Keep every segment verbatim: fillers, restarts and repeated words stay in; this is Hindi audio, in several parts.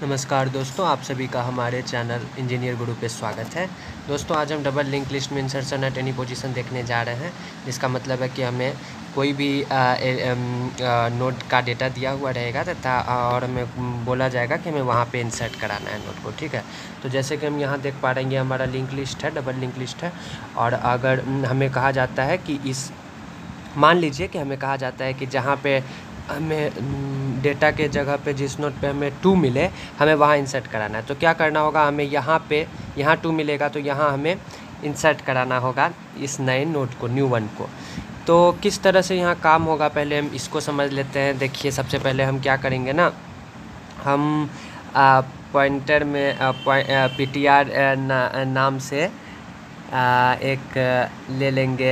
नमस्कार दोस्तों, आप सभी का हमारे चैनल इंजीनियर गुरु पे स्वागत है। दोस्तों आज हम डबल लिंक लिस्ट में इंसर्शन एट एनी पोजीशन देखने जा रहे हैं, जिसका मतलब है कि हमें कोई भी नोड का डेटा दिया हुआ रहेगा तथा और हमें बोला जाएगा कि हमें वहाँ पे इंसर्ट कराना है नोड को। ठीक है, तो जैसे कि हम यहाँ देख पा रहे हैं, ये हमारा लिंक लिस्ट है, डबल लिंक लिस्ट है। और अगर हमें कहा जाता है कि इस मान लीजिए कि हमें कहा जाता है कि जहाँ पे हमें डेटा के जगह पे जिस नोड पे हमें टू मिले हमें वहाँ इंसर्ट कराना है, तो क्या करना होगा, हमें यहाँ पे यहाँ टू मिलेगा तो यहाँ हमें इंसर्ट कराना होगा इस नए नोड को, न्यू वन को। तो किस तरह से यहाँ काम होगा पहले हम इसको समझ लेते हैं। देखिए, सबसे पहले हम क्या करेंगे ना, हम पॉइंटर में पी टी आर ना, नाम से आ, एक ले लेंगे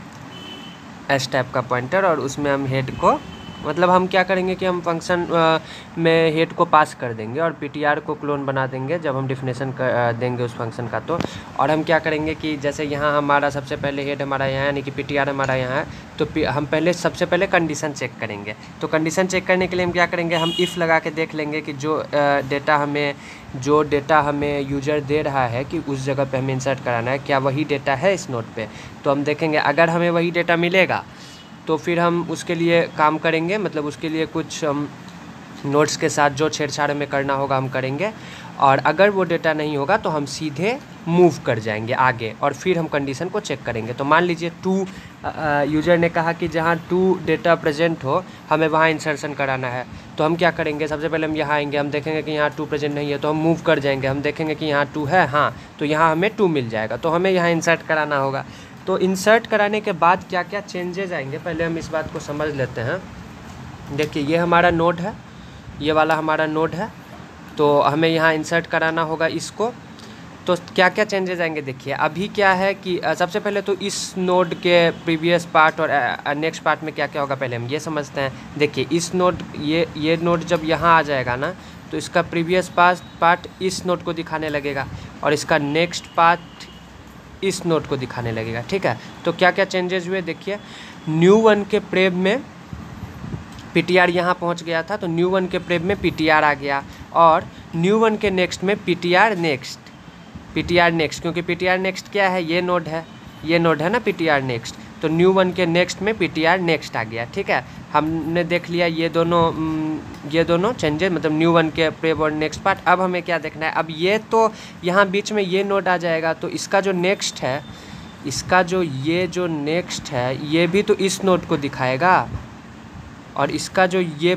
एस टाइप का पॉइंटर, और उसमें हम हेड को मतलब हम क्या करेंगे कि हम फंक्शन में हेड को पास कर देंगे और पीटीआर को क्लोन बना देंगे जब हम डिफिनेशन कर देंगे उस फंक्शन का। तो और हम क्या करेंगे कि जैसे यहाँ हमारा सबसे पहले हेड हमारा यहाँ यानी कि पीटीआर हमारा यहाँ है, तो हम पहले सबसे पहले कंडीशन चेक करेंगे। तो कंडीशन चेक करने के लिए हम क्या करेंगे, हम इफ़ लगा के देख लेंगे कि जो डेटा हमें जो डेटा हमें यूजर दे रहा है कि उस जगह पे हमें इंसर्ट कराना है, क्या वही डेटा है इस नोड पे। तो हम देखेंगे अगर हमें वही डेटा मिलेगा तो फिर हम उसके लिए काम करेंगे, मतलब उसके लिए कुछ हम नोट्स के साथ जो छेड़छाड़ में करना होगा हम करेंगे। और अगर वो डेटा नहीं होगा तो हम सीधे मूव कर जाएंगे आगे और फिर हम कंडीशन को चेक करेंगे। तो मान लीजिए टू यूज़र ने कहा कि जहाँ टू डेटा प्रेजेंट हो हमें वहाँ इंसर्शन कराना है, तो हम क्या करेंगे, सबसे पहले हम यहाँ आएंगे, हम देखेंगे कि यहाँ टू प्रेजेंट नहीं है तो हम मूव कर जाएंगे, हम देखेंगे कि यहाँ टू है, हाँ तो यहाँ हमें टू मिल जाएगा, तो हमें यहाँ इंसर्ट कराना होगा। तो इंसर्ट कराने के बाद क्या क्या चेंजेस आएंगे पहले हम इस बात को समझ लेते हैं। देखिए, ये हमारा नोड है, ये वाला हमारा नोड है, तो हमें यहाँ इंसर्ट कराना होगा इसको। तो क्या क्या चेंजेस आएंगे, देखिए अभी क्या है कि सबसे पहले तो इस नोड के प्रीवियस पार्ट और नेक्स्ट पार्ट में क्या क्या होगा पहले हम ये समझते हैं। देखिए इस नोड ये ये नोड जब यहाँ आ जाएगा ना, तो इसका प्रीवियस पार्ट पार्ट इस नोड को दिखाने लगेगा और इसका नेक्स्ट पार्ट इस नोड को दिखाने लगेगा। ठीक है, तो क्या क्या चेंजेस हुए, देखिए न्यू वन के प्रेब में पीटीआर यहाँ पहुँच गया था, तो न्यू वन के प्रेब में पीटीआर आ गया, और न्यू वन के नेक्स्ट में पीटीआर नेक्स्ट पीटीआर नेक्स्ट क्योंकि पीटीआर नेक्स्ट क्या है, ये नोड है, ये नोड है ना पीटीआर नेक्स्ट, तो न्यू वन के नेक्स्ट में पीटीआर नेक्स्ट आ गया। ठीक है, हमने देख लिया ये दोनों ये दोनों चेंजेस, मतलब न्यू वन के प्रेब और नेक्स्ट पार्ट। अब हमें क्या देखना है, अब ये तो यहाँ बीच में ये नोड आ जाएगा, तो इसका जो नेक्स्ट है, इसका जो ये जो नेक्स्ट है ये भी तो इस नोड को दिखाएगा, और इसका जो ये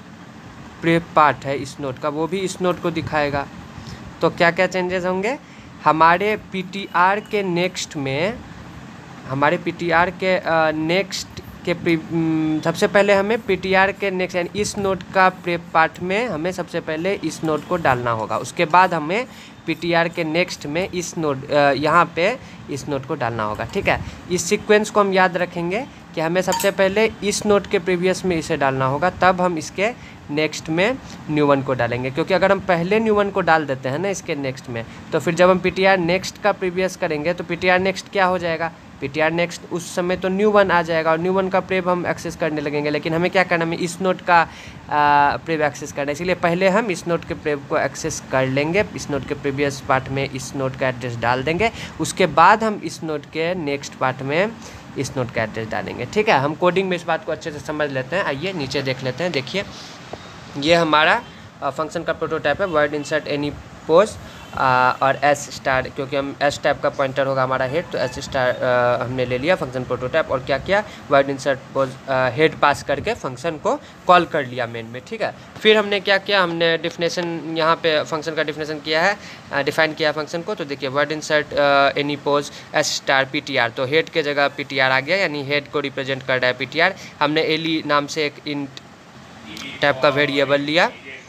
प्रेब पार्ट है इस नोड का वो भी इस नोड को दिखाएगा। तो क्या क्या चेंजेस होंगे, हमारे पीटीआर के नेक्स्ट में हमारे पीटीआर के नेक्स्ट के सबसे पहले हमें पीटीआर के नेक्स्ट यानी इस नोड का प्रेप पार्ट में हमें सबसे पहले इस नोड को डालना होगा, उसके बाद हमें पीटीआर के नेक्स्ट में इस नोड यहाँ पे इस नोड को डालना होगा। ठीक है, इस सीक्वेंस को हम याद रखेंगे कि हमें सबसे पहले इस नोड के प्रीवियस में इसे डालना होगा, तब हम इसके नेक्स्ट में न्यू वन को डालेंगे। क्योंकि अगर हम पहले न्यू वन को डाल देते हैं ना इसके नेक्स्ट में, तो फिर जब हम पीटीआर नेक्स्ट का प्रीवियस करेंगे तो पीटीआर नेक्स्ट क्या हो जाएगा, पीटीआर नेक्स्ट उस समय तो न्यू वन आ जाएगा और न्यू वन का प्रेब हम एक्सेस करने लगेंगे। लेकिन हमें क्या करना है, हमें इस नोड का आ, प्रेब एक्सेस करना है, इसलिए पहले हम इस नोड के प्रेब को एक्सेस कर लेंगे, इस नोड के प्रीवियस पार्ट में इस नोड का एड्रेस डाल देंगे, उसके बाद हम इस नोड के नेक्स्ट पार्ट में इस नोड का एड्रेस डालेंगे। ठीक है, हम कोडिंग में इस बात को अच्छे से समझ लेते हैं। आइए नीचे देख लेते हैं। देखिए ये हमारा फंक्शन का प्रोटोटाइप है, वर्ड इंसर्ट एनी पोज और एस स्टार, क्योंकि हम एस टाइप का पॉइंटर होगा हमारा हेड, तो एस स्टार हमने ले लिया फंक्शन प्रोटोटाइप। और क्या किया, void insert pos head pass करके फंक्शन को कॉल कर लिया मेन में। ठीक है, फिर हमने क्या किया, हमने डिफिनेशन यहाँ पे फंक्शन का डिफिनेशन किया है, डिफाइन किया फंक्शन को। तो देखिए void insert any pos S star P T R, तो हेड के जगह पी टी आर आ गया, यानी हेड को रिप्रेजेंट कर रहा है पी टी आर। हमने एली नाम से एक इंट टाइप का वेरिएबल लिया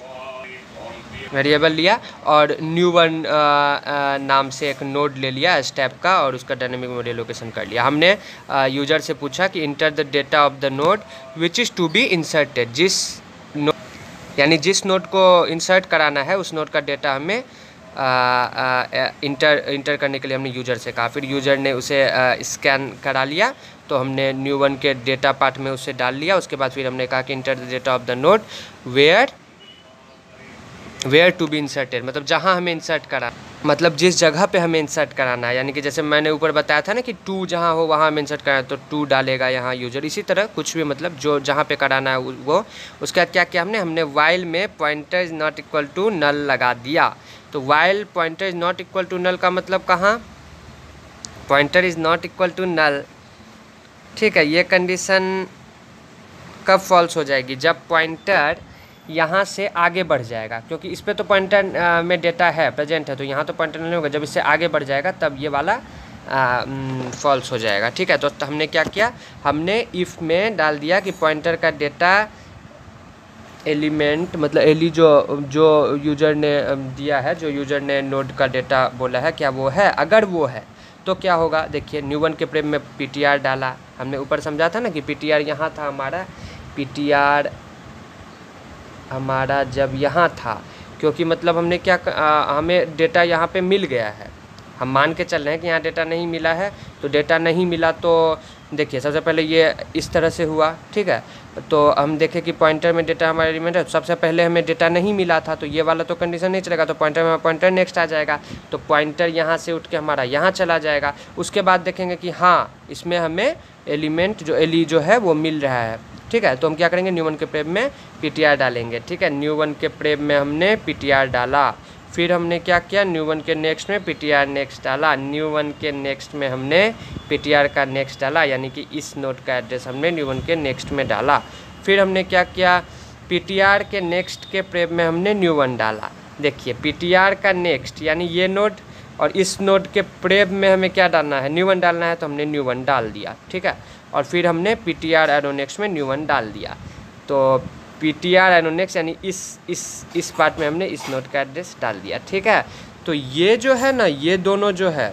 वेरिएबल लिया और न्यू वन नाम से एक नोड ले लिया एस टाइप का, और उसका डायनेमिक मेमोरी लोकेशन कर लिया। हमने यूजर से पूछा कि enter the data of the node which is to be inserted, जिस नोड यानी जिस नोड को इंसर्ट कराना है उस नोड का डेटा हमें आ, आ, इंटर इंटर करने के लिए हमने यूजर से कहा। फिर यूजर ने उसे स्कैन करा लिया, तो हमने न्यू वन के डेटा पार्ट में उसे डाल लिया। उसके बाद फिर हमने कहा कि enter the data of the node where where to be inserted मतलब जहाँ हमें इंसर्ट करा मतलब जिस जगह पे हमें इंसर्ट कराना है, यानी कि जैसे मैंने ऊपर बताया था ना कि टू जहाँ हो वहाँ हमें इंसर्ट कराना है तो टू डालेगा यहाँ यूजर। इसी तरह कुछ भी मतलब जो जहाँ पे कराना है वो। उसके बाद क्या किया हमने हमने वाइल में pointer is not equal to null लगा दिया। तो while pointer is not equal to null का मतलब कहाँ, pointer is not equal to null, ठीक है। ये कंडीशन कब फॉल्स हो जाएगी, जब पॉइंटर यहाँ से आगे बढ़ जाएगा, क्योंकि इस पर तो पॉइंटर में डेटा है प्रेजेंट है तो यहाँ तो पॉइंटर नहीं होगा। जब इससे आगे बढ़ जाएगा तब ये वाला फॉल्स हो जाएगा, ठीक है। तो हमने क्या किया, हमने इफ़ में डाल दिया कि पॉइंटर का डेटा एलिमेंट मतलब एली जो जो यूज़र ने दिया है, जो यूज़र ने नोड का डेटा बोला है क्या वो है, अगर वो है तो क्या होगा। देखिए न्यू वन के प्रेम में पी टी आर डाला, हमने ऊपर समझा था ना कि पी टी आर यहाँ था हमारा, पी टी आर हमारा जब यहाँ था, क्योंकि मतलब हमने क्या आ, हमें डेटा यहाँ पे मिल गया है। हम मान के चल रहे हैं कि यहाँ डेटा नहीं मिला है, तो डेटा नहीं मिला तो देखिए सबसे पहले ये इस तरह से हुआ, ठीक है। तो हम देखें कि पॉइंटर में डेटा हमारा एलिमेंट है, तो सबसे पहले हमें डेटा नहीं मिला था तो ये वाला तो कंडीशन नहीं चलेगा, तो पॉइंटर में पॉइंटर नेक्स्ट आ जाएगा, तो पॉइंटर यहाँ से उठ के हमारा यहाँ चला जाएगा। उसके बाद देखेंगे कि हाँ इसमें हमें एलिमेंट जो एली जो है वो मिल रहा है, ठीक है। तो हम क्या करेंगे, न्यू वन के प्रेम में पी टी आर डालेंगे, ठीक है। न्यू वन के प्रेम में हमने पी टी आर डाला, फिर हमने क्या किया, न्यू वन के नेक्स्ट में पी टी आर नेक्स्ट डाला, न्यू वन के नेक्स्ट में हमने पी टी आर का नेक्स्ट डाला, यानी कि इस नोड का एड्रेस हमने न्यू वन के नेक्स्ट में डाला। फिर हमने क्या किया, पी टी आर के नेक्स्ट के प्रेम में हमने न्यू वन डाला। देखिए पी टी आर का नेक्स्ट यानी ये नोड और इस नोड के प्रेम में हमें क्या डालना है, न्यू वन डालना है, तो हमने न्यू वन डाल दिया, ठीक है। और फिर हमने P T R arrow next में न्यू वन डाल दिया। तो P T R arrow next यानी इस इस इस पार्ट में हमने इस नोड का एड्रेस डाल दिया, ठीक है। तो ये जो है ना, ये दोनों जो है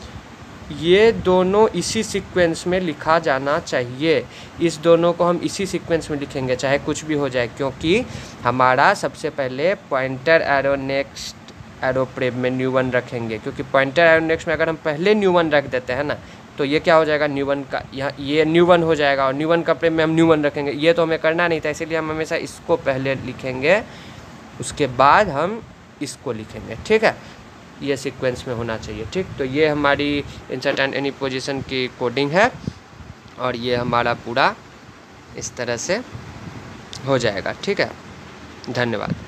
ये दोनों इसी सीक्वेंस में लिखा जाना चाहिए। इस दोनों को हम इसी सीक्वेंस में लिखेंगे चाहे कुछ भी हो जाए, क्योंकि हमारा सबसे पहले pointer arrow next arrow prev में न्यू वन रखेंगे, क्योंकि पॉइंटर एरो नेक्स्ट में अगर हम पहले न्यू वन रख देते हैं ना तो ये क्या हो जाएगा, न्यू वन का यहाँ ये न्यू वन हो जाएगा और न्यू वन का प्रेम में हम न्यू वन रखेंगे। ये तो हमें करना नहीं था, इसीलिए हम हमेशा इसको पहले लिखेंगे उसके बाद हम इसको लिखेंगे, ठीक है। ये सीक्वेंस में होना चाहिए, ठीक। तो ये हमारी इंसर्ट एंड एनी पोजीशन की कोडिंग है और ये हमारा पूरा इस तरह से हो जाएगा, ठीक है। धन्यवाद।